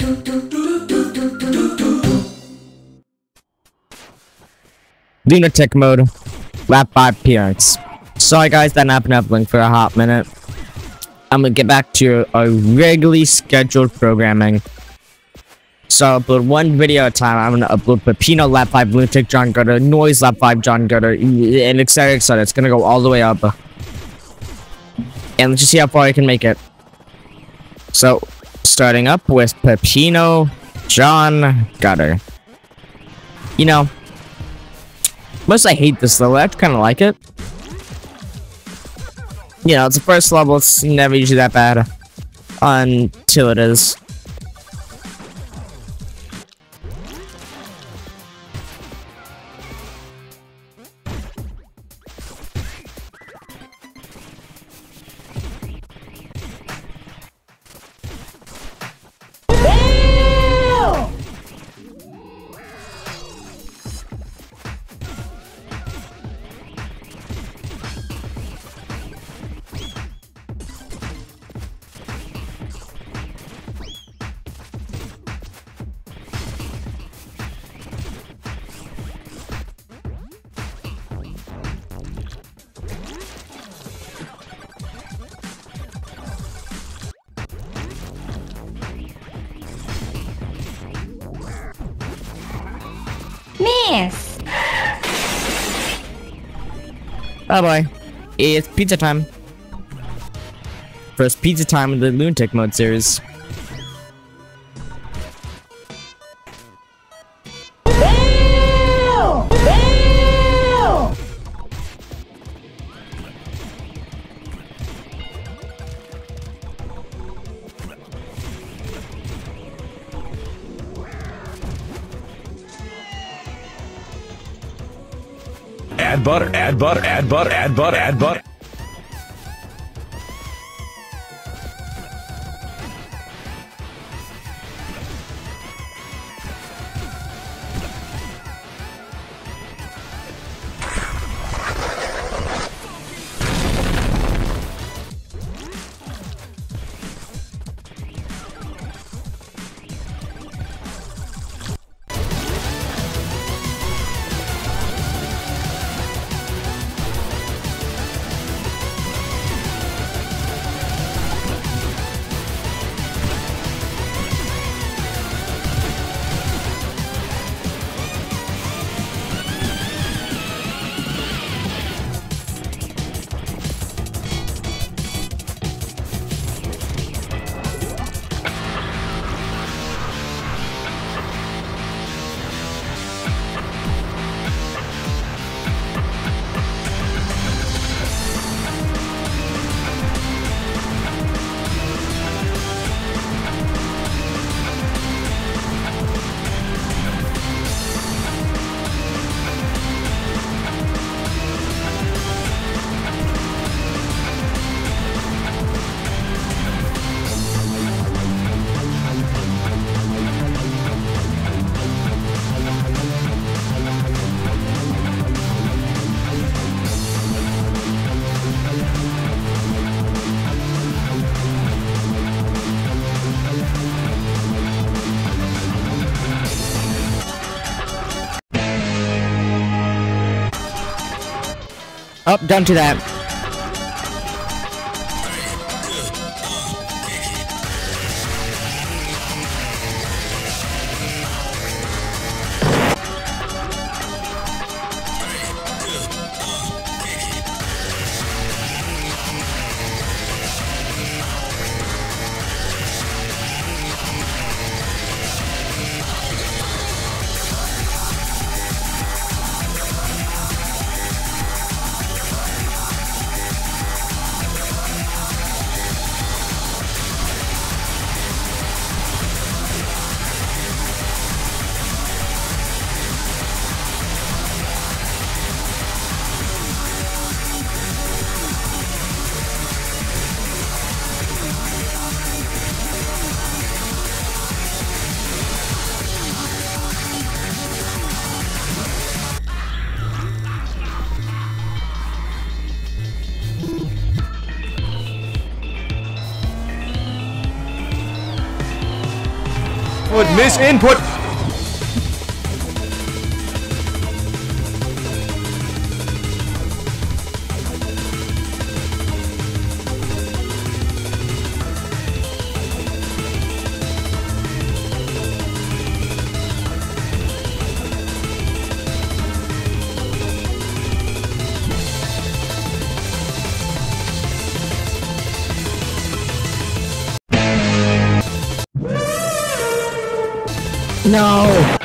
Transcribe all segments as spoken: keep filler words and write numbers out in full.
Lunatic Mode, lap five appearance. Sorry guys, that happened to blink for a hot minute. I'm gonna get back to our regularly scheduled programming. So I'll upload one video at a time. I'm gonna upload Peppino lap five Lunatic John Gutter, Noise lap five John Gutter, and et cetera et cetera. It's gonna go all the way up. And let's just see how far I can make it. So, starting up with Peppino John Gutter. You know, most I hate this level. I kind of like it. You know, it's the first level. It's never usually that bad until it is. Miss! Oh boy. It's pizza time. First pizza time in the Lunatic Mode series. Add butter, add butter, add butter, add butter, add butter. Oh, done to that. Input, miss input. No!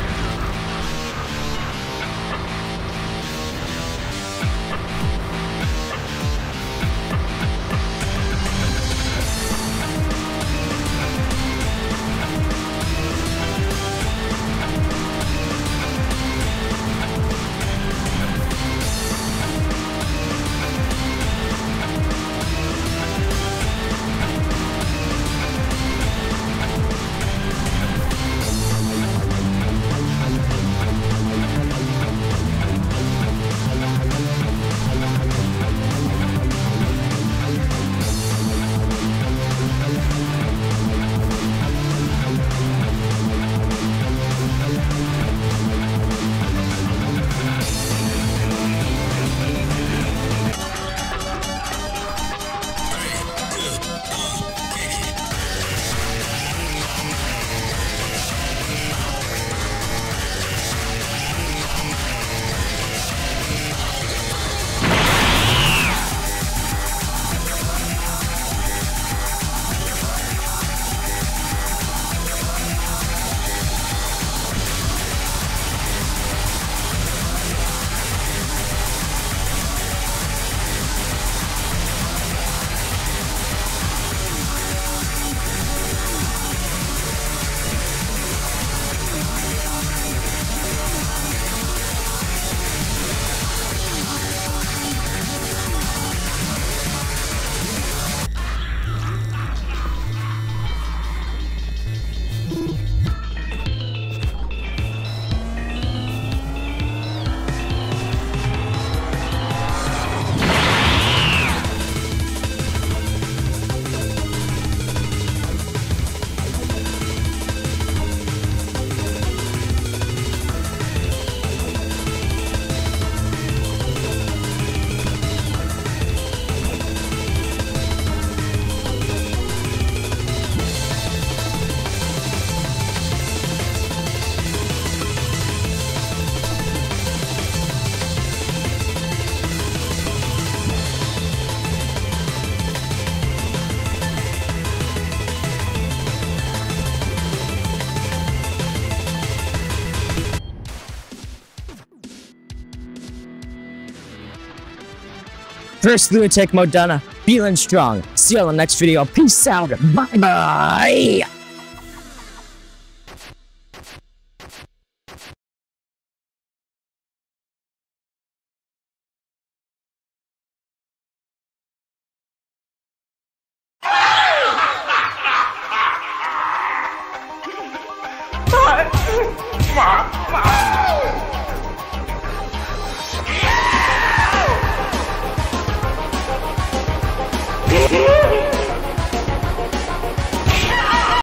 First Lunatic Mode done. Feeling strong. See you on the next video. Peace out. Bye bye. Yeah!